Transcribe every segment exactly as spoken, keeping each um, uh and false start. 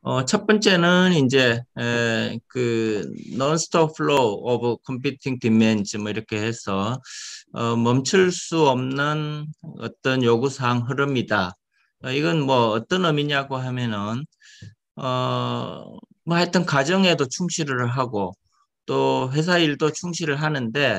어, 첫 번째는 이제 에, 그 non-stop flow of competing demands 뭐 이렇게 해서 어, 멈출 수 없는 어떤 요구사항 흐름이다. 어, 이건 뭐 어떤 의미냐고 하면은 어, 뭐 하여튼 가정에도 충실을 하고 또 회사 일도 충실을 하는데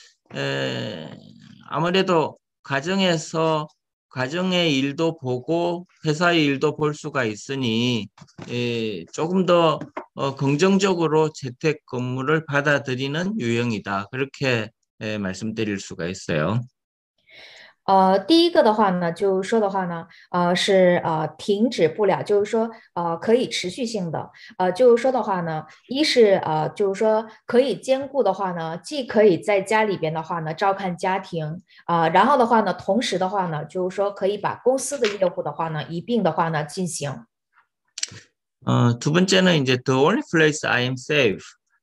에, 아무래도 가정에서 가정의 일도 보고 회사의 일도 볼 수가 있으니 에, 조금 더 어, 긍정적으로 재택 근무를 받아들이는 유형이다. 그렇게 에, 말씀드릴 수가 있어요. 呃，第一个的话呢，就是说的话呢，呃，是呃停止不了，就是说呃可以持续性的，呃，就是说的话呢，一是呃就是说可以兼顾的话呢，既可以在家里边的话呢照看家庭，啊、然后的话呢，同时的话呢，就是说可以把公司的业务的话呢一并的话呢进行。 어, 두 번째는 이제 the only place I am safe.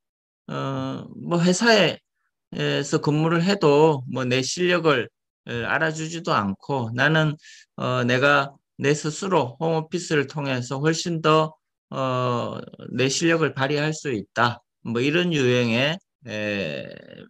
어, 뭐 회사에서 근무를 해도 뭐 내 실력을 어, 알아주지도 않고 나는 어, 내가 내 스스로 홈오피스를 통해서 훨씬 더 어, 내 실력을 발휘할 수 있다. 뭐 이런 유형의 에,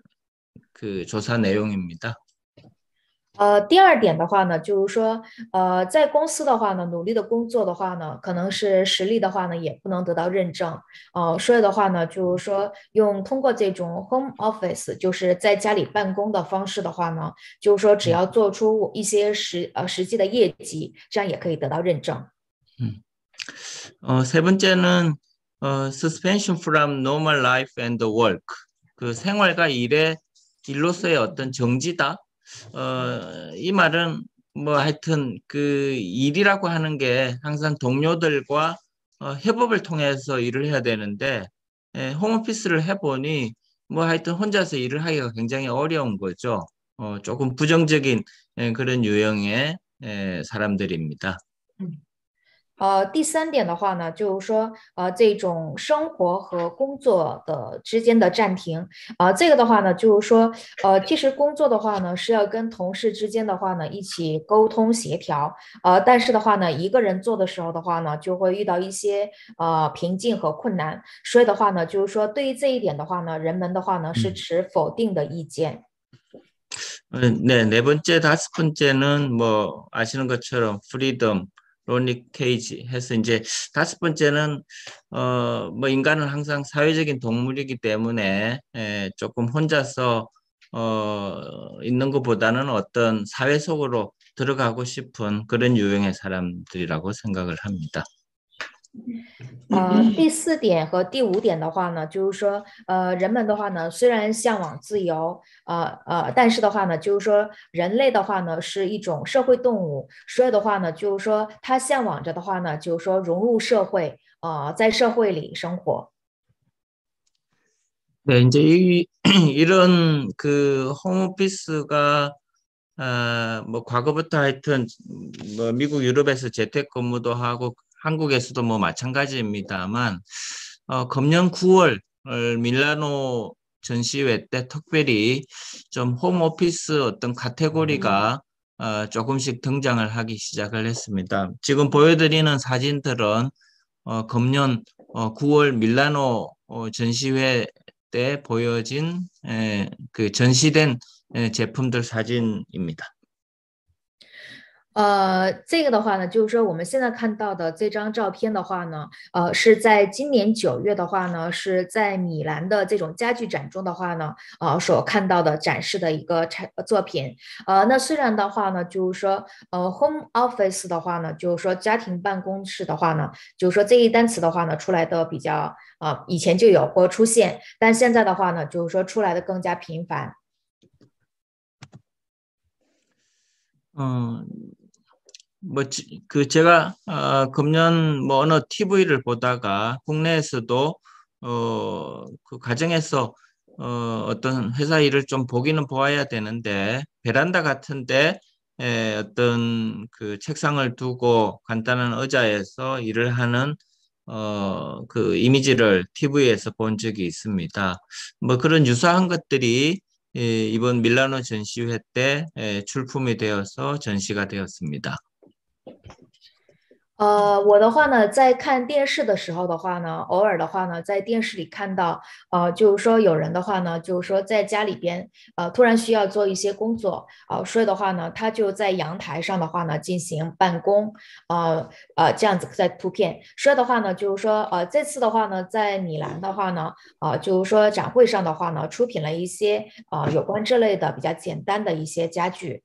그 조사 내용입니다. 呃，第二点的话呢，就是说，呃，在公司的话呢，努力的工作的话呢，可能是实力的话呢，也不能得到认证。呃，所以的话呢，就是说，用通过这种 home office，就是在家里办公的方式的话呢，就是说，只要做出一些实呃实际的业绩，这样也可以得到认证。 음. 어, 세 번째는 어, suspension from normal life and work. 그 생활과 일의 일로서의 어떤 정지다. 어, 이 말은 뭐 하여튼 그 일이라고 하는 게 항상 동료들과 어, 협업을 통해서 일을 해야 되는데 예, 홈오피스를 해보니 뭐 하여튼 혼자서 일을 하기가 굉장히 어려운 거죠. 어, 조금 부정적인 예, 그런 유형의 예, 사람들입니다. 呃，第三点的话呢，就是说，呃，这种生活和工作的之间的暂停，啊、这个的话呢，就是说，呃，其实工作的话呢，是要跟同事之间的话呢一起沟通协调，呃，但是的话呢，一个人做的时候的话呢，就会遇到一些呃瓶颈和困难，所以的话呢，就是说，对于这一点的话呢，人们的话呢是持否定的意见。 어, 네, 네 번째, 다섯 번째는 뭐 아시는 것처럼 프리덤, 로닉 케이지 해서 이제 다섯 번째는 어, 뭐 인간은 항상 사회적인 동물이기 때문에 에, 조금 혼자서 어, 있는 것보다는 어떤 사회 속으로 들어가고 싶은 그런 유형의 사람들이라고 생각을 합니다. 呃，第四点和第五点的话呢，就是说，呃，人们的话呢，虽然向往自由，呃呃，但是的话呢，就是说，人类的话呢是一种社会动物，所以的话呢，就是说，他向往着的话呢，就是说融入社会，呃，在社会里生活。 네, 이제 이, 이런 그 홈오피스가 아, 뭐 과거부터 하여튼 뭐 미국 유럽에서 재택근무도 하고 한국에서도 뭐 마찬가지입니다만 어, 금년 구월 밀라노 전시회 때 특별히 좀 홈오피스 어떤 카테고리가 어, 조금씩 등장을 하기 시작을 했습니다. 지금 보여드리는 사진들은 어, 금년 어, 구월 밀라노 어, 전시회 때 보여진 에, 그 전시된 에, 제품들 사진입니다. 呃，这个的话呢，就是说我们现在看到的这张照片的话呢，呃，是在今年九月的话呢，是在米兰的这种家具展中的话呢，呃，所看到的展示的一个产作品。呃，那虽然的话呢，就是说，呃，home office 的话呢，就是说家庭办公室的话呢，就是说这一单词的话呢，出来的比较，呃，以前就有过出现，但现在的话呢，就是说出来的更加频繁。 어, 뭐, 지- 그, 제가, 어, 금년 뭐 어느 티비를 보다가 국내에서도, 어, 그 가정에서, 어, 어떤 회사 일을 좀 보기는 보아야 되는데, 베란다 같은데, 에, 어떤 그 책상을 두고 간단한 의자에서 일을 하는, 어, 그 이미지를 티비에서 본 적이 있습니다. 뭐 그런 유사한 것들이 예, 이번 밀라노 전시회 때 예, 출품이 되어서 전시가 되었습니다. 呃，我的话呢，在看电视的时候的话呢，偶尔的话呢，在电视里看到，呃，就是说有人的话呢，就是说在家里边，呃，突然需要做一些工作，呃，所以的话呢，他就在阳台上的话呢进行办公，呃呃，这样子在图片。所以的话呢，就是说，呃，这次的话呢，在米兰的话呢，呃，就是说展会上的话呢，出品了一些呃有关这类的比较简单的一些家具。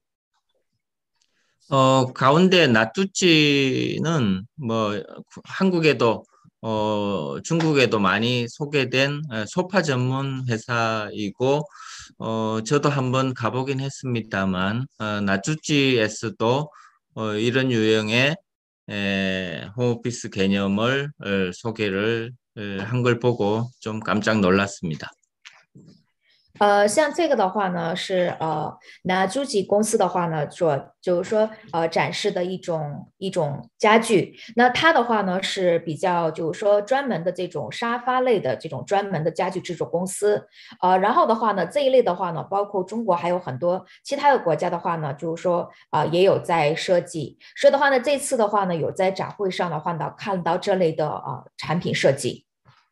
어, 가운데 나뚜찌는 뭐 한국에도 어, 중국에도 많이 소개된 어, 소파 전문 회사이고 어, 저도 한번 가보긴 했습니다만 어, 나뚜찌에서도 어, 이런 유형의 에, 홈오피스 개념을 어, 소개를 한 걸 보고 좀 깜짝 놀랐습니다. 呃，像这个的话呢，是呃，拿租吉公司的话呢，所就是说呃展示的一种一种家具。那它的话呢是比较就是说专门的这种沙发类的这种专门的家具制作公司。呃，然后的话呢，这一类的话呢，包括中国还有很多其他的国家的话呢，就是说啊、呃、也有在设计。所以的话呢，这次的话呢，有在展会上的话呢，看到这类的呃产品设计。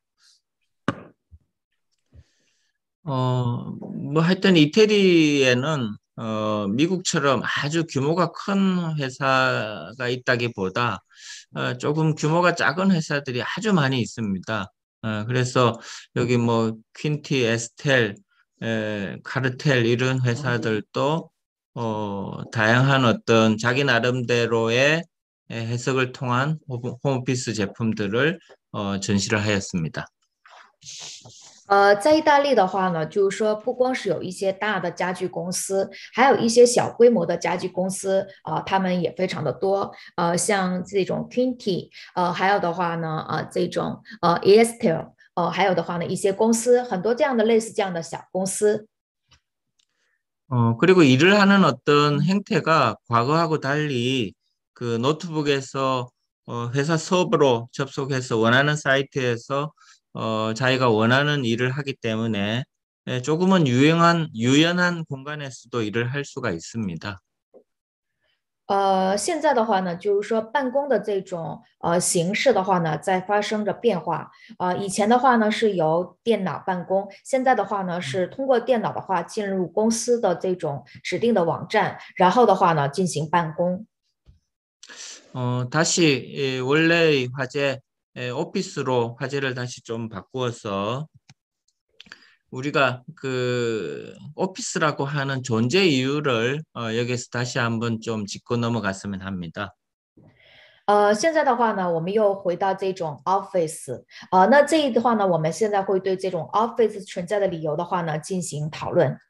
어, 뭐 하여튼 이태리에는 어, 미국처럼 아주 규모가 큰 회사가 있다기보다 어, 조금 규모가 작은 회사들이 아주 많이 있습니다. 어, 그래서 여기 뭐 퀸티, 에스텔, 에, 카르텔 이런 회사들도 어, 다양한 어떤 자기 나름대로의 해석을 통한 홈- 홈오피스 제품들을 어, 전시를 하였습니다. 呃，在意大利的话呢，就是说不光是有一些大的家具公司，还有一些小规模的家具公司，啊、他们也非常的多。呃，像这种 Quinty，呃，还有的话呢，呃，这种呃 e s t e l 呃，还有的话呢，一些公司，很多这样的类似这样的小公司。 어, 그리고 일을 하는 어떤 행태가 과거하고 달리 그 노트북에서 어, 회사 서버로 접속해서 원하는 사이트에서 어, 자기가 원하는 일을 하기 때문에 예, 조금은 유용한, 유연한 공간에서도 일을 할 수가 있습니다. 呃，现在的话呢，就是说办公的这种呃形式的话呢，在发生着变化。呃，以前的话呢是由电脑办公，现在的话呢是通过电脑的话进入公司的这种指定的网站，然后的话呢进行办公。 어, 다시 예, 원래의 화제, 예, 오피스로 화제를 다시 좀 바꾸어서 우리가 그 오피스라고 하는 존재 이유를 어, 여기서 다시 한번 좀 짚고 넘어갔으면 합니다. 呃，现在的话呢，我们又回到这种 office，呃，那这一的话呢，我们现在会对这种 office 存在的理由的话呢进行讨论。